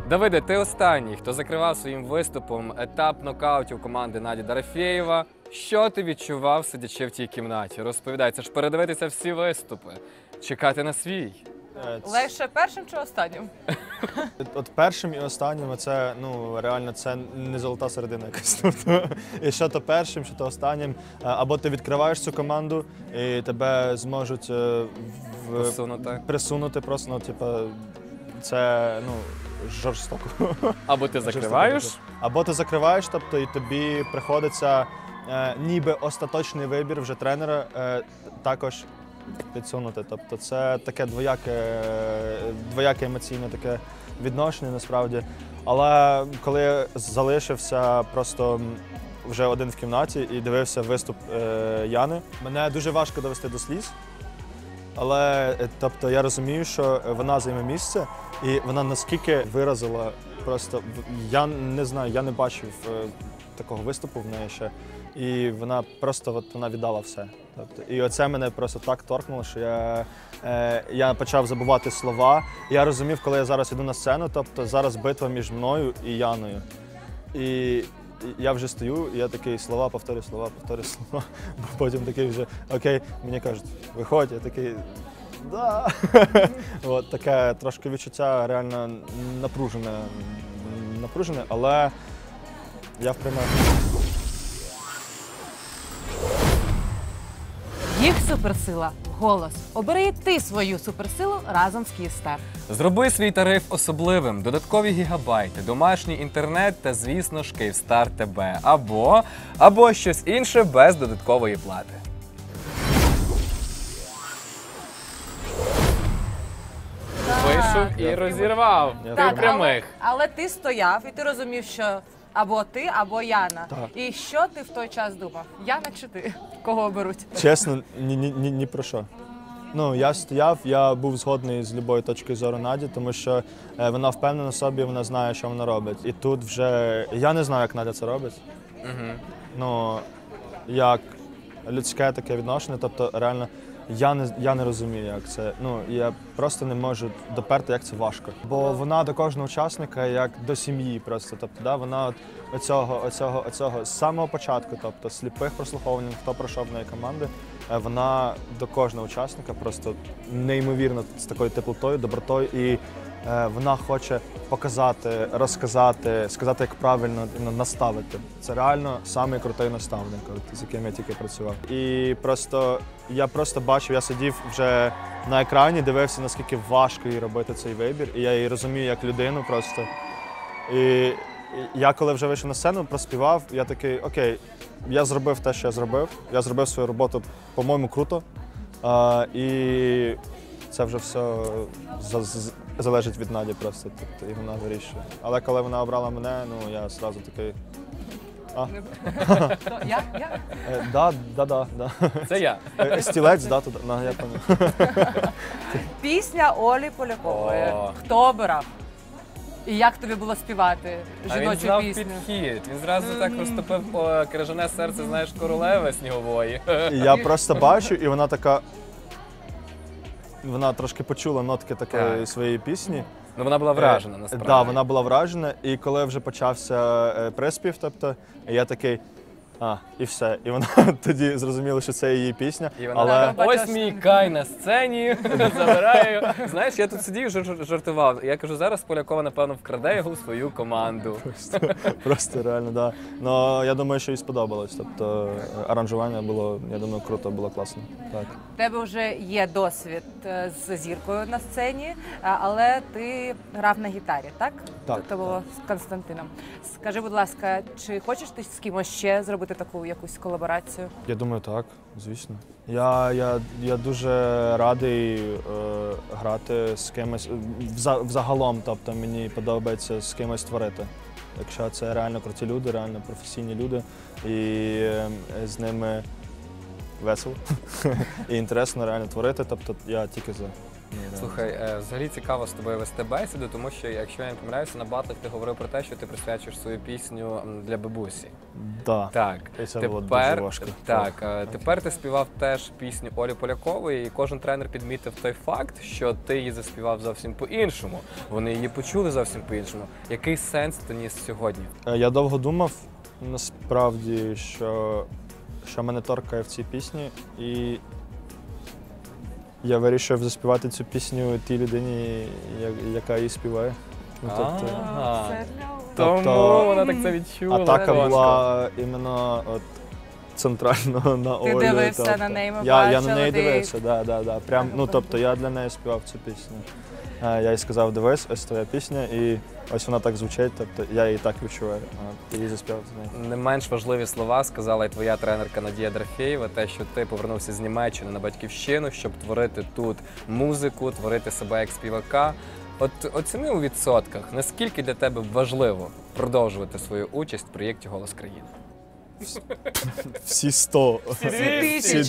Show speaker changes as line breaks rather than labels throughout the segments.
Давиде, ти останній, хто закривав своїм виступом етап нокаутів команди Наді Дорофєєва. Що ти відчував, сидячи в тій кімнаті? Розповідай, це ж передивитися всі виступи, чекати на свій.
Легше першим чи останнім?
От першим і останнім це, ну, реально, це не золота середина якась. Тобто, і що то першим, що то останнім. Або ти відкриваєш цю команду, і тебе зможуть присунути просто, ну, типу, це, ну, жорстоко.
Або ти закриваєш.
Або ти закриваєш, тобто, і тобі приходиться ніби остаточний вибір вже тренера також підсунути. Тобто це таке двояке емоційне таке відношення насправді. Але коли я залишився просто вже один в кімнаті і дивився виступ Яни, мене дуже важко довести до сліз. Але тобто, я розумію, що вона займе місце, і вона наскільки виразила просто, я не знаю, я не бачив такого виступу в неї ще. І вона просто вона віддала все. Тобто, і оце мене просто так торкнуло, що я почав забувати слова. Я розумів, коли я зараз йду на сцену, тобто зараз битва між мною і Яною. І я вже стою, і я такий повторюю слова. Бо потім такий вже, окей, мені кажуть, виходь, я такий, да. От таке трошки відчуття реально напружене, але я вприймаю.
Їх суперсила – голос. Обери і ти свою суперсилу разом з Київстар.
Зроби свій тариф особливим, додаткові гігабайти, домашній інтернет та, звісно ж, Київстар ТБ. Або щось інше без додаткової плати. Вийшов і розірвав. Ти прямих.
Але ти стояв і ти розумів, що або ти, або Яна.
Так.
І що ти в той час думав? Яна чи ти? Кого оберуть?
Чесно, ні про що. Ну, я стояв, я був згодний з будь-якою точкою зору Наді, тому що вона впевнена в собі, вона знає, що вона робить. І тут вже я не знаю, як Надя це робить. Ну, як людське таке відношення, тобто реально я не розумію, як це. Ну, я просто не можу доперти, як це важко. Бо вона до кожного учасника як до сім'ї просто. Тобто, да, вона от оцього з самого початку, тобто сліпих прослуховувань, хто пройшов в неї команди, вона до кожного учасника просто неймовірно з такою теплотою, добротою, і вона хоче показати, розказати, сказати, як правильно наставити. Це реально самий крутий наставник, з яким я тільки працював. І я просто бачив, я сидів вже на екрані, дивився, наскільки важко їй робити цей вибір, і я її розумію як людину просто. І я коли вже вийшов на сцену, проспівав, я такий, окей, я зробив те, що я зробив свою роботу, по-моєму, круто. І це вже все залежить від Наді просто, тобто, і вона вирішує. Але коли вона обрала мене, ну я одразу такий,
Я?
Да.
Це я.
Стілець, да, туди, я пам'ятаю.
Пісня Олі Полякової.
О.
Хто обирав? І як тобі було співати
А він
жіночу
знав
пісню?
підхід. Він зразу так розтопив по крижане серце, знаєш, королеви снігової.
І я просто бачу, і вона така, вона трошки почула нотки такої своєї пісні.
Ну вона була вражена, насправді.
Так, вона була вражена, і коли вже почався приспів, тобто, я такий, і все. І вона тоді зрозуміла, що це її пісня.
І вона така, ось мій Кай на сцені, забираю. Знаєш, я тут сидів, жартував. Я кажу, зараз Полякова, напевно, вкраде його в свою команду.
Просто реально, так. Ну, я думаю, що їй сподобалось. Тобто, аранжування було, я думаю, круто, було класно. Так.
У тебе вже є досвід з зіркою на сцені, але ти грав на гітарі, так?
Так.
Це було з Константином. Скажи, будь ласка, чи хочеш ти з кимось ще зробити таку якусь колаборацію?
Я думаю, так, звісно. Я дуже радий грати з кимось, взагалом, тобто мені подобається з кимось творити. Якщо це реально круті люди, реально професійні люди, і з ними весело і інтересно реально творити, тобто я тільки за.
Слухай, взагалі цікаво з тобою вести бесіду, тому що, якщо я не помиляюся, на батлах ти говорив про те, що ти присвячуєш свою пісню для бабусі.
Да.
Так.
І це було дуже важко.
Так, тепер ти співав теж пісню Олі Полякової, і кожен тренер підмітив той факт, що ти її заспівав зовсім по-іншому. Вони її почули зовсім по-іншому. Який сенс ти ніс сьогодні?
Я довго думав, насправді, що мене торкає в цій пісні, і я вирішив заспівати цю пісню тій людині, яка її співає. Ну,
Ага.
Це
Тому вона так це відчула.
атака
Класно.
була іменно от центрально на
Ти
Олю.
дивився
тобто.
на неї, ми
Я на
бачили,
неї
ти-
дивився, да. Прям, ну, тобто я для неї співав цю пісню. Я їй сказав, дивись, ось твоя пісня, і ось вона так звучить, тобто я її так відчуваю. Ти її заспівав з нею.
Не менш важливі слова сказала і твоя тренерка Надія Дорофєєва, те, що ти повернувся з Німеччини на батьківщину, щоб творити тут музику, творити себе як співака. От оціни у відсотках, наскільки для тебе важливо продовжувати свою участь в проєкті «Голос країни»?
Всі 100.
Всі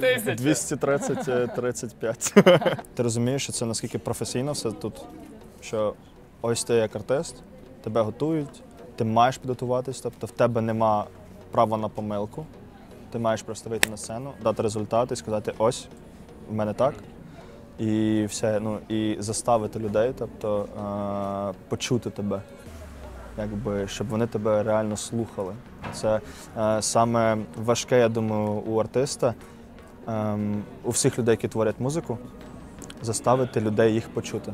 230-35. Ти розумієш, що це наскільки професійно все тут, що ось ти як артист, тебе готують, ти маєш підготуватись, тобто в тебе нема права на помилку. Ти маєш просто вийти на сцену, дати результат і сказати ось, в мене так. І все, ну, і заставити людей, тобто почути тебе, якби, щоб вони тебе реально слухали. Це саме важке, я думаю, у артиста, у всіх людей, які творять музику, заставити людей їх почути.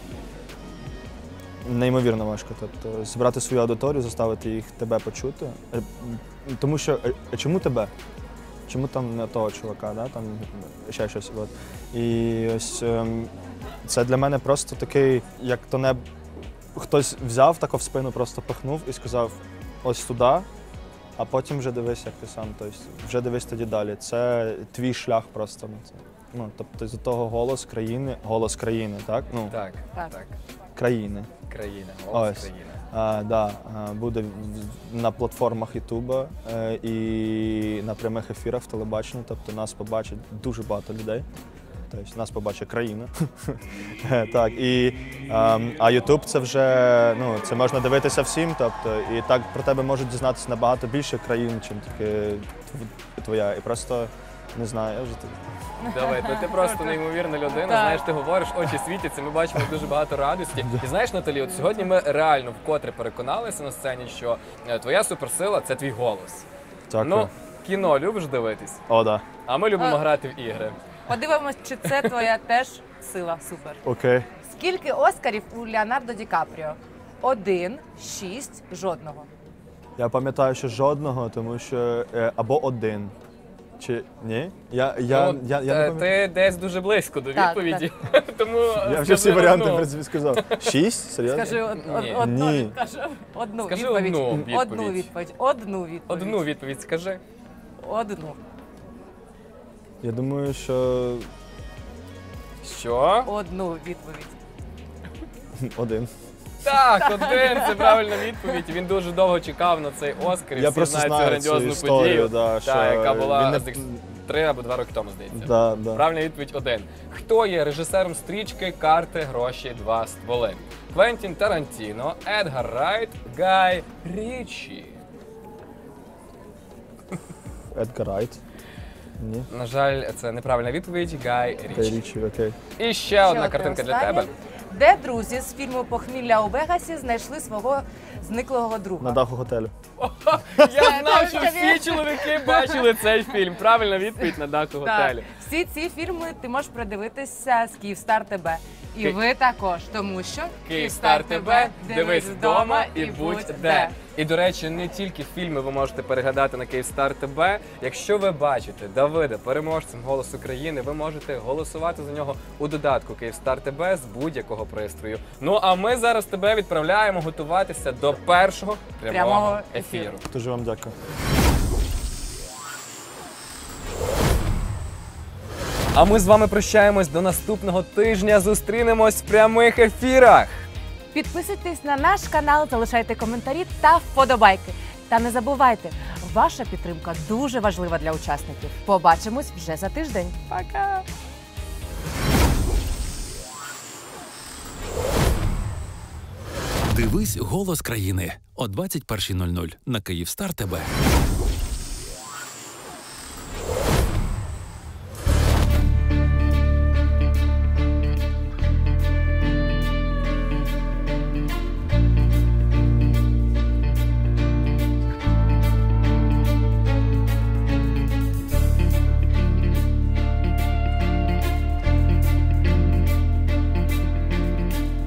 Неймовірно важко. Тобто зібрати свою аудиторію, заставити їх тебе почути. Тому що чому тебе? Чому там не того чувака, да? Там ще щось. От. І ось це для мене просто такий, як то хтось взяв, тако в спину просто пихнув і сказав ось туди, а потім вже дивись, як ти сам. Тобто вже дивись тоді далі. Це твій шлях просто. Ну, тобто з того голос країни, так? Ну,
Так.
країни.
Країна, голос
Ось.
країни.
Буде на платформах Ютуба і на прямих ефірах в телебаченні. Тобто нас побачить дуже багато людей. Тобто нас побачить країна. Так, а Ютуб це вже, ну, це можна дивитися всім. Тобто, і так про тебе можуть дізнатися набагато більше країн, ніж тільки твоя. І просто не знаю, я вже тут.
Давай, ти просто неймовірна людина. Знаєш, ти говориш, очі світяться, ми бачимо дуже багато радості. І знаєш, Наталі, от сьогодні ми реально вкотре переконалися на сцені, що твоя суперсила це твій голос.
Дякую.
Ну, кіно любиш дивитись,
О, да.
а ми любимо грати в ігри.
Подивимось, чи це твоя теж сила. Супер.
Окей.
Скільки Оскарів у Леонардо Ді Капріо? 1, 6, жодного.
Я пам'ятаю, що жодного, тому що або один. Чи ні? Я не пам'ятаю.
Ти десь дуже близько до
Так,
відповіді, тому
Я вже всі варіанти в принципі сказав. 6? Серйозно?
Скажи
Ні.
одну
Ні.
відповідь. Одну
Скажи
відповідь.
одну відповідь.
Одну відповідь. Одну відповідь.
Одну відповідь скажи.
Одну.
Я думаю, що
Що?
Одну відповідь.
один.
Так, один, це правильна відповідь. Він дуже довго чекав на цей Оскар, і
Я
всі
просто
знають цю
знаю цю
грандіозну
історію,
подію,
да, що
яка була
він не-
3 або 2 роки тому, здається.
Да.
Правильна відповідь 1. Хто є режисером стрічки «Карти, гроші, 2 стволи»? Квентін Тарантіно, Едгар Райт, Гай Річі.
Едгар Райт. Ні.
На жаль, це неправильна відповідь. Гай Річі.
Річі, окей.
І ще одна картинка для
останнє.
тебе.
Де друзі з фільму «Похмілля у Вегасі» знайшли свого зниклого друга?
На даху готелю.
Я знав, що
Тобі.
всі чоловіки бачили цей фільм. Правильна відповідь на даху готелю.
Так. Всі ці фільми ти можеш придивитися з Київстар ТБ. І ви також, тому що
Київстар ТБ, дивись вдома і будь де. І, до речі, не тільки фільми ви можете переглядати на Київстар ТБ. Якщо ви бачите Давида переможцем «Голосу країни», ви можете голосувати за нього у додатку Київстар ТБ з будь-якого пристрою. Ну а ми зараз тебе відправляємо готуватися до першого прямого ефіру.
Дуже вам дякую.
А ми з вами прощаємось до наступного тижня. Зустрінемось в прямих ефірах.
Підписуйтесь на наш канал, залишайте коментарі та вподобайки. Та не забувайте, Ваша підтримка дуже важлива для учасників. Побачимось вже за тиждень. Пока!
Дивись «Голос країни» о 21:00 на Київстар ТБ.